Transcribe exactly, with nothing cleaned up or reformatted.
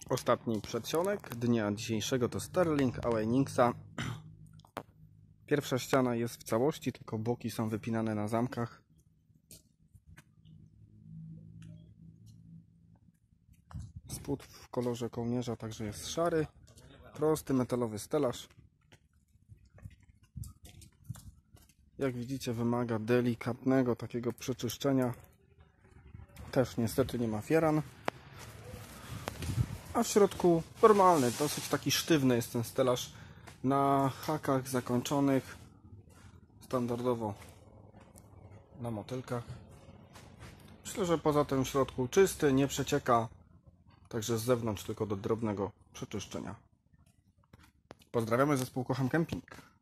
Ostatni przedsionek dnia dzisiejszego to Sterling Aweningsa. Pierwsza ściana jest w całości, tylko boki są wypinane na zamkach. Spód w kolorze kołnierza także jest szary. Prosty metalowy stelaż. Jak widzicie, wymaga delikatnego takiego przeczyszczenia. Też niestety nie ma firan. A w środku normalny, dosyć taki sztywny jest ten stelaż. Na hakach zakończonych standardowo na motylkach. Myślę, że poza tym w środku czysty, nie przecieka. Także z zewnątrz tylko do drobnego przeczyszczenia. Pozdrawiamy zespół Kocham Kemping.